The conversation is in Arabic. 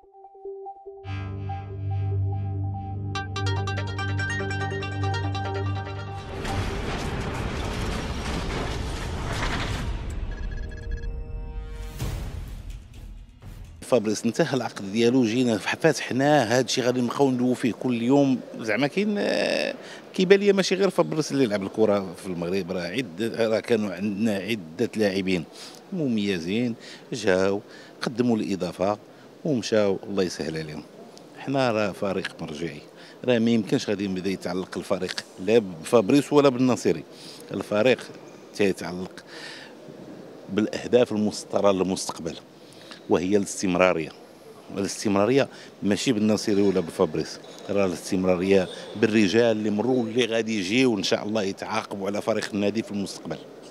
فابريس انتهى العقد ديالو، جينا فاتحناه، هذا الشيء غادي نبقاو ندويو فيه كل يوم. زعما كاين كيبان لي ماشي غير فابريس اللي لعب الكره في المغرب، راه كانوا عندنا عده لاعبين مميزين جاو قدموا الاضافه ومشاو، الله يسهل عليهم. حنا راه فريق مرجعي، راه ما يمكنش غادي يبدا يتعلق الفريق لا بفابريس ولا بالناصري. الفريق تيتعلق بالاهداف المسطره للمستقبل، وهي الاستمراريه ماشي بالناصري ولا بفابريس، راه الاستمراريه بالرجال اللي مروا واللي غادي يجيو وان شاء الله يتعاقبوا على فريق النادي في المستقبل.